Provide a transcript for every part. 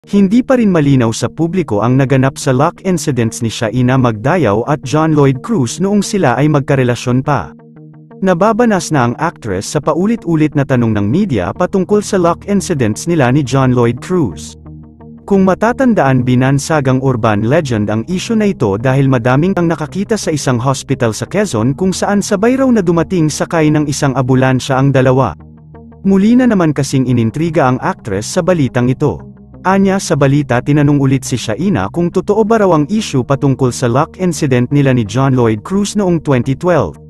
Hindi pa rin malinaw sa publiko ang naganap sa lock incidents ni Shaina Magdayaw at John Lloyd Cruz noong sila ay magkarelasyon pa. Nababanas na ang actress sa paulit-ulit na tanong ng media patungkol sa lock incidents nila ni John Lloyd Cruz. Kung matatandaan, binansagang urban legend ang issue na ito dahil madaming ang nakakita sa isang hospital sa Quezon kung saan sabay raw na dumating sakay ng isang ambulansya ang dalawa. Muli na naman kasing inintriga ang actress sa balitang ito. Anya, sa balita tinanong ulit si Shaina kung totoo ba raw ang issue patungkol sa lock incident nila ni John Lloyd Cruz noong 2012.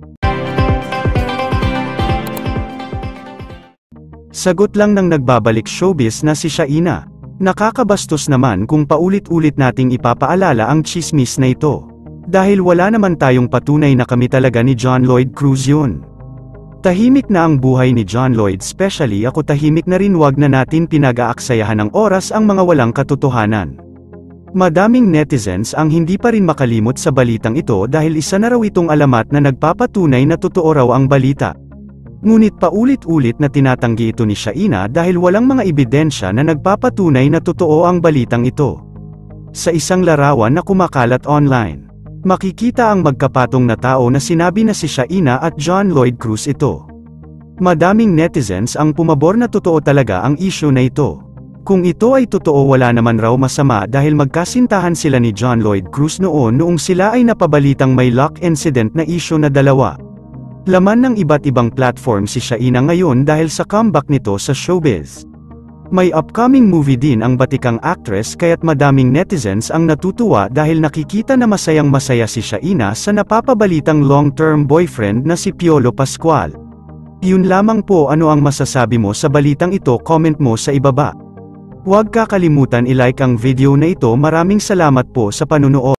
Sagot lang ng nagbabalik showbiz na si Shaina. Nakakabastos naman kung paulit-ulit nating ipapaalala ang chismis na ito. Dahil wala naman tayong patunay na kami talaga ni John Lloyd Cruz yun. Tahimik na ang buhay ni John Lloyd, especially ako tahimik na rin, wag na natin pinag-aaksayahan ng oras ang mga walang katotohanan. Madaming netizens ang hindi pa rin makalimot sa balitang ito dahil isa na raw itong alamat na nagpapatunay na totoo raw ang balita. Ngunit paulit-ulit na tinatanggi ito ni Shaina dahil walang mga ebidensya na nagpapatunay na totoo ang balitang ito. Sa isang larawan na kumakalat online, makikita ang magkapatong na tao na sinabi na si Shaina at John Lloyd Cruz ito. Madaming netizens ang pumabor na totoo talaga ang issue na ito. Kung ito ay totoo, wala naman raw masama dahil magkasintahan sila ni John Lloyd Cruz noong sila ay napabalitang may lock incident na issue na dalawa. Laman ng iba't ibang platform si Shaina ngayon dahil sa comeback nito sa showbiz. May upcoming movie din ang batikang actress kaya't madaming netizens ang natutuwa dahil nakikita na masayang-masaya si Shaina sa napapabalitang long-term boyfriend na si Piolo Pascual. Yun lamang po, ano ang masasabi mo sa balitang ito? Comment mo sa ibaba. Huwag kakalimutan i-like ang video na ito. Maraming salamat po sa panunood.